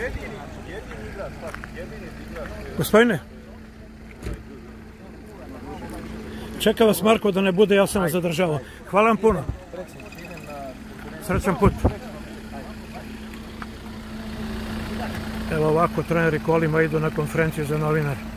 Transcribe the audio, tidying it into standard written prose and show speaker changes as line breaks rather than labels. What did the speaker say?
Gospodine, čeka vas Marko da ne bude, ja sam vas zadržavao. Hvala vam puno. Srećan put. Evo ovako treneri kolima idu na konferenciju za novinare.